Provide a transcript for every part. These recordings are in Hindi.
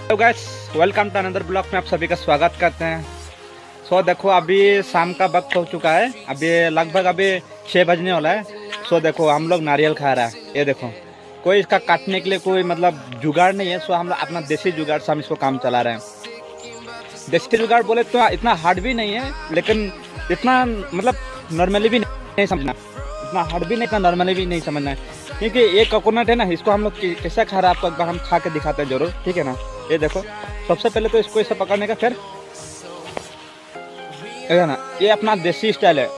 Hello guys, welcome to another blog में आप सभी का स्वागत करते हैं। सो देखो अभी शाम का वक्त हो चुका है, अभी लगभग 6 बजने वाला है। सो देखो हम लोग नारियल खा रहा है। ये देखो कोई इसका काटने के लिए कोई मतलब जुगाड़ नहीं है। सो हम लोग अपना देसी जुगाड़ से हम इसको काम चला रहे हैं। देसी जुगाड़ बोले तो इतना हार्ड भी नहीं है, लेकिन इतना मतलब नॉर्मली भी नहीं समझना, इतना हार्ड भी नहीं, इतना नॉर्मली भी नहीं समझना है। क्योंकि ये कोकोनट है ना, इसको हम लोग कैसे खा रहा है आपको एक बार हम खा के दिखाते हैं जरूर, ठीक है ना। ये देखो सबसे पहले तो इसको ऐसे पकड़ने का, फिर है ना, ये अपना देसी स्टाइल है।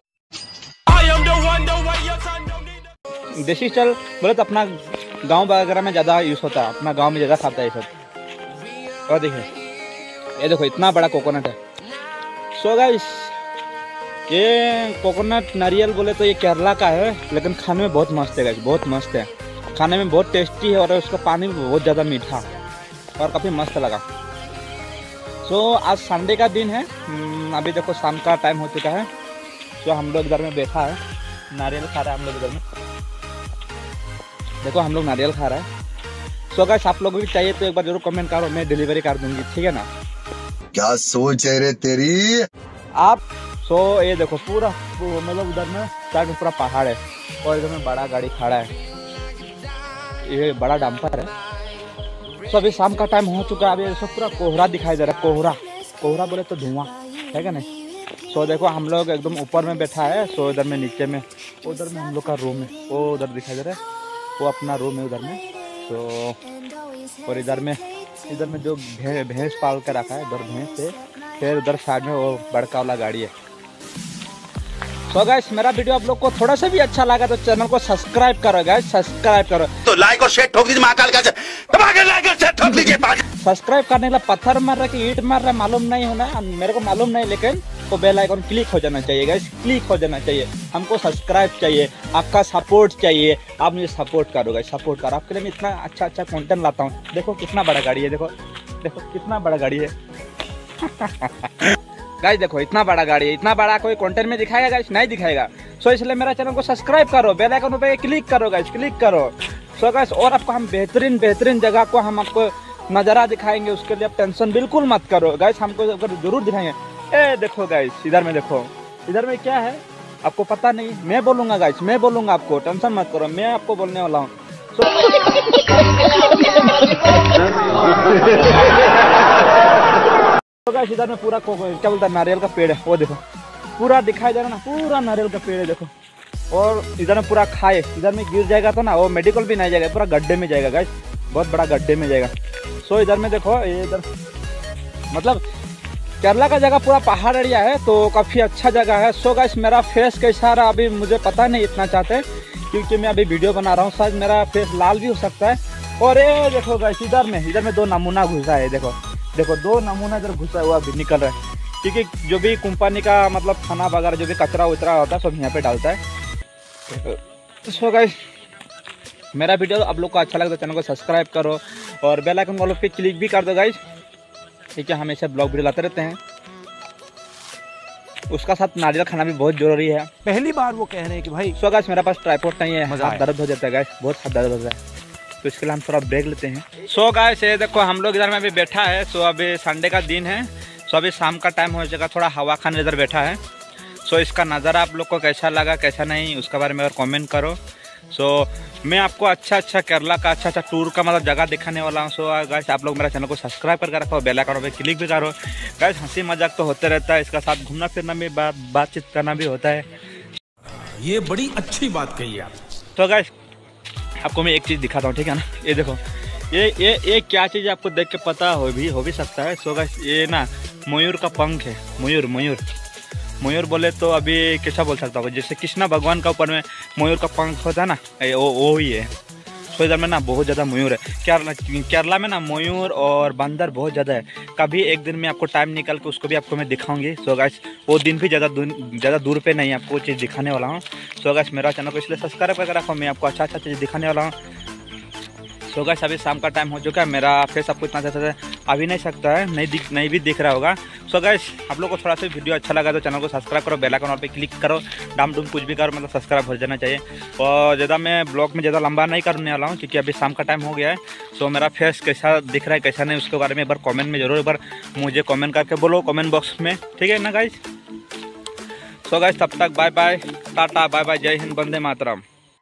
देसी स्टाइल बोले तो अपना गांव वगैरह में ज़्यादा यूज़ होता है, अपना गांव में ज़्यादा खाता है ये सब। और देखिए ये देखो इतना बड़ा कोकोनट है। सो गाइस ये कोकोनट नारियल बोले तो ये केरला का है, लेकिन खाने में बहुत मस्त है गाइस, बहुत मस्त है, खाने में बहुत टेस्टी है और उसका पानी भी बहुत ज़्यादा मीठा और काफ़ी मस्त लगा। सो आज संडे का दिन है, अभी देखो शाम का टाइम हो चुका है। सो हम लोग इधर में बैठा है, नारियल खा रहा है हम लोग इधर में। देखो हम लोग नारियल खा रहा है। सो गाइस आप लोगों को भी चाहिए तो एक बार जरूर कमेंट करो, मैं डिलीवरी कर दूंगी, ठीक है ना। क्या सोच है रे तेरी आप। सो ये देखो पूरा मतलब उधर में साइड में पूरा पहाड़ है और इधर में बड़ा गाड़ी खड़ा है, ये बड़ा डंपर है। सो अभी शाम का टाइम हो चुका है, अभी सब पूरा कोहरा दिखाई दे रहा है। कोहरा, कोहरा बोले तो धुआं है क्या नहीं। सो देखो हम लोग एकदम ऊपर में बैठा है। सो इधर में नीचे में उधर में हम लोग का रूम है, वो उधर दिखाई दे रहा है, वो अपना रूम है उधर में। तो और इधर में जो भैंस पाल कर रखा है, इधर भैंस है, फिर उधर साइड में वो बड़का वाला गाड़ी है। सो गाइस मेरा वीडियो आप लोग को थोड़ा सा भी अच्छा लगा तो चैनल को सब्सक्राइब करो गाइस, सब्सक्राइब करो तो लाइक और शेयर ठोक दीजिए, महाकाल का लाइक और शेयर ठोक लीजिए। सब्सक्राइब करने के लिए पत्थर मार रहा कि ईंट मार रहा मालूम नहीं होना, मेरे को मालूम नहीं, लेकिन तो बेल आइकन क्लिक हो जाना चाहिए गाइस, क्लिक हो जाना चाहिए। हमको सब्सक्राइब चाहिए, आपका सपोर्ट चाहिए, आप मुझे सपोर्ट करो गाइस, सपोर्ट करो। आपके लिए मैं इतना अच्छा कंटेंट लाता हूँ। देखो कितना बड़ा गाड़ी है, देखो देखो कितना बड़ा गाड़ी है गाइस, देखो इतना बड़ा गाड़ी है, इतना बड़ा कोई कंटेंट में दिखाएगा गाइस, नहीं दिखाएगा। सो इसलिए मेरा चैनल को सब्सक्राइब करो, बेल आइकन पे क्लिक करो गाइस, क्लिक करो। सो गाइस और आपको हम बेहतरीन जगह को हम आपको नज़ारा दिखाएंगे, उसके लिए आप टेंशन बिल्कुल मत करो गाइस, हमको जरूर दिखाएंगे। ए देखो गाइस इधर में देखो, इधर में क्या है आपको पता नहीं, मैं बोलूँगा गाइस, मैं बोलूँगा आपको, टेंशन मत करो, मैं आपको बोलने वाला हूँ। गाइस इधर में पूरा क्या बोलता है नारियल का पेड़ है, वो देखो पूरा दिखाई दे रहा ना, पूरा नारियल का पेड़ है देखो। और इधर में पूरा खाए, इधर में गिर जाएगा तो ना वो मेडिकल भी नहीं जाएगा, पूरा गड्ढे में जाएगा गाइस, बहुत बड़ा गड्ढे में जाएगा। सो इधर में देखो, ये इधर मतलब केरला का जगह पूरा पहाड़ एरिया है, तो काफ़ी अच्छा जगह है। सो गाइस मेरा फेस कैसा रहा अभी मुझे पता नहीं, इतना चाहते क्योंकि मैं अभी वीडियो बना रहा हूँ, शायद मेरा फेस लाल भी हो सकता है। और ये देखो गाइस इधर में 2 नमूना घुसा है, देखो देखो 2 नमूना इधर घुसा हुआ भी निकल रहा है, क्योंकि जो भी कंपनी का मतलब खाना वगैरह जो भी कचरा उतरा होता है सब यहाँ पे डालता है। सो गाइस मेरा वीडियो आप लोग को अच्छा लगे तो चैनल को सब्सक्राइब करो और बेल आइकन वालों पे क्लिक भी कर दो गाइस, ठीक है। हमेशा ब्लॉग वीडियो लाते रहते हैं, उसका साथ नारियल खाना भी बहुत जरूरी है। पहली बार वो कह रहे हैं कि भाई। सो गाइस मेरे पास ट्राइपॉड नहीं है, हाथ दर्द हो जाता है गाइस, बहुत हाथ दर्द होता है, तो इसके लिए हम थोड़ा ब्रेक लेते हैं। सो गाइस ये देखो हम लोग इधर में अभी बैठा है। सो अभी संडे का दिन है, सो अभी शाम का टाइम हो जाएगा, थोड़ा हवा खाने इधर बैठा है। सो इसका नज़ारा आप लोग को कैसा लगा कैसा नहीं उसके बारे में अगर कमेंट करो। सो मैं आपको अच्छा केरला का अच्छा टूर का मतलब जगह दिखाने वाला हूँ। सो गाइस आप लोग मेरा चैनल को सब्सक्राइब करके रखो, बेल आइकन पे क्लिक भी करो गाइस। हंसी मजाक तो होते रहता है, इसका साथ घूमना फिरना भी बातचीत करना भी होता है। ये बड़ी अच्छी बात कही आप। तो गाइस आपको मैं एक चीज़ दिखाता हूँ, ठीक है ना। ये देखो ये क्या चीज़ आपको देख के पता हो भी सकता है। सो गाइस ये ना मयूर का पंख है, मयूर बोले तो अभी कैसा बोल सकता हूँ, जैसे कृष्णा भगवान का ऊपर में मयूर का पंख होता है ना, वो ही है। सो इधर में ना बहुत ज़्यादा मयूर है, केरला में ना मयूर और बंदर बहुत ज़्यादा है। कभी एक दिन में आपको टाइम निकाल के उसको भी आपको मैं दिखाऊंगी। सो गाइस वो दिन भी ज़्यादा दूर पे नहीं, आपको चीज़ दिखाने वाला हूँ। सो गाइस मेरा चैनल को इसलिए सब्सक्राइब करके रखो, मैं आपको अच्छा चीज़ दिखाने वाला हूँ। सो गाइस अभी शाम का टाइम हो चुका है, मेरा फेस आपको इतना अच्छा आ भी नहीं सकता है, नहीं भी दिख रहा होगा सो गाइस आप लोग को थोड़ा सा वीडियो अच्छा लगा तो चैनल को सब्सक्राइब करो, बेल आइकन पे क्लिक करो, डाम डूम कुछ भी करो, मतलब सब्सक्राइब हो जाना चाहिए। और ज़्यादा मैं ब्लॉग में ज़्यादा लंबा नहीं करने वाला हूँ क्योंकि अभी शाम का टाइम हो गया है। सो मेरा फेस कैसा दिख रहा है कैसा नहीं उसके बारे में एक बार कॉमेंट में ज़रूर एक बार मुझे कॉमेंट करके बोलो कॉमेंट बॉक्स में, ठीक है ना गाइस। सो गाइस तब तक बाय बाय, टाटा बाय बाय, जय हिंद, वंदे मातरम।